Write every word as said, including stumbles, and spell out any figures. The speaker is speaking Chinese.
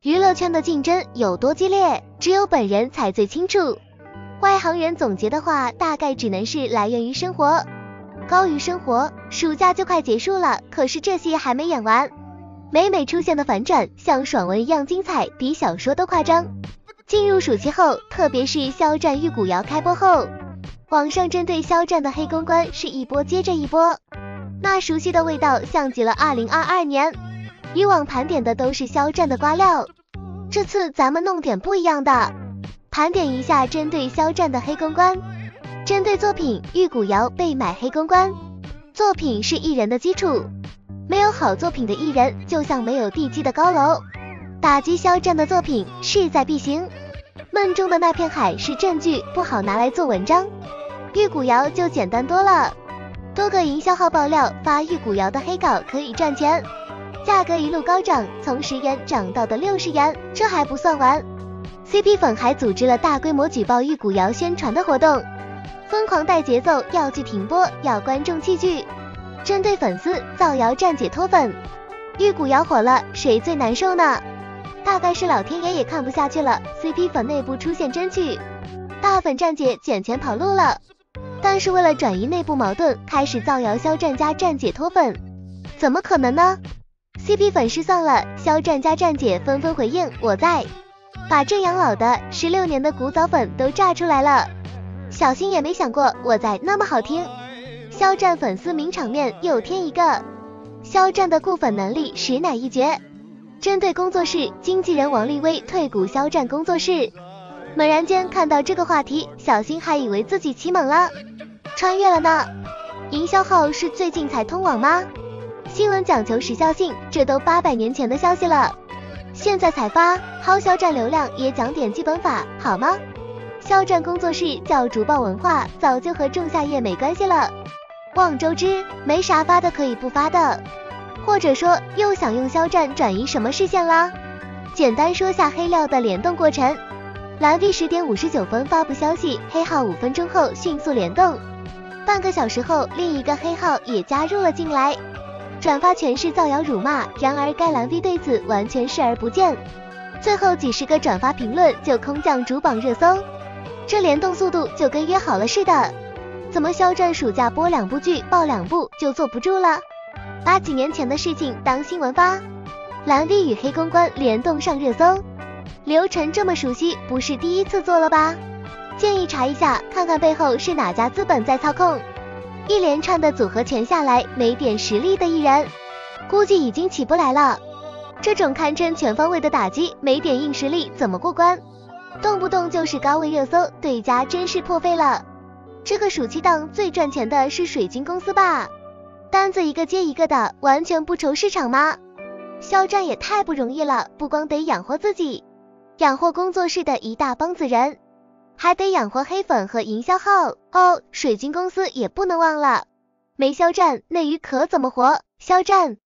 娱乐圈的竞争有多激烈，只有本人才最清楚。外行人总结的话，大概只能是来源于生活，高于生活。暑假就快结束了，可是这些还没演完，每每出现的反转像爽文一样精彩，比小说都夸张。进入暑期后，特别是肖战玉骨遥开播后，网上针对肖战的黑公关是一波接着一波，那熟悉的味道像极了二零二二年。以往盘点的都是肖战的瓜料，这次咱们弄点不一样的，盘点一下针对肖战的黑公关。针对作品，玉骨遥被买黑公关。作品是艺人的基础，没有好作品的艺人就像没有地基的高楼，打击肖战的作品势在必行。梦中的那片海是证据，不好拿来做文章。玉骨遥就简单多了，多个营销号爆料发玉骨遥的黑稿可以赚钱，价格一路高涨，从十元涨到的六十元。这还不算完， C P 粉还组织了大规模举报玉骨遥宣传的活动，疯狂带节奏，要剧停播，要观众弃剧，针对粉丝造谣站姐脱粉。玉骨遥火了，谁最难受呢？大概是老天爷也看不下去了， C P 粉内部出现争执，大粉站姐卷钱跑路了。但是为了转移内部矛盾，开始造谣肖战家站姐脱粉，怎么可能呢？ C P 粉失算了，肖战家站姐纷纷回应我在，把正养老的十六年的古早粉都炸出来了。小新也没想过我在那么好听，肖战粉丝名场面又添一个，肖战的固粉能力实乃一绝。针对工作室，经纪人王立威退股肖战工作室。猛然间看到这个话题，小新还以为自己起猛了，穿越了呢。营销号是最近才通网吗？新闻讲求时效性，这都八百年前的消息了，现在才发，薅肖战流量也讲点基本法好吗？肖战工作室叫竹报文化，早就和仲夏夜没关系了。望周知，没啥发的可以不发的，或者说又想用肖战转移什么视线啦？简单说下黑料的联动过程。蓝 V 十点五十九分发布消息，黑号五分钟后迅速联动，半个小时后另一个黑号也加入了进来，转发全是造谣辱骂，然而该蓝 V 对此完全视而不见，最后几十个转发评论就空降主榜热搜，这联动速度就跟约好了似的。怎么肖战暑假播两部剧爆两部就坐不住了？把几年前的事情当新闻发，蓝 V 与黑公关联动上热搜，流程这么熟悉，不是第一次做了吧？建议查一下，看看背后是哪家资本在操控。一连串的组合拳下来，没点实力的艺人估计已经起不来了。这种堪称全方位的打击，没点硬实力怎么过关？动不动就是高位热搜，对家真是破费了。这个暑期档最赚钱的是水晶公司吧？单子一个接一个的，完全不愁市场吗？肖战也太不容易了，不光得养活自己，养活工作室的一大帮子人，还得养活黑粉和营销号哦。水晶公司也不能忘了，没肖战内娱可怎么活？肖战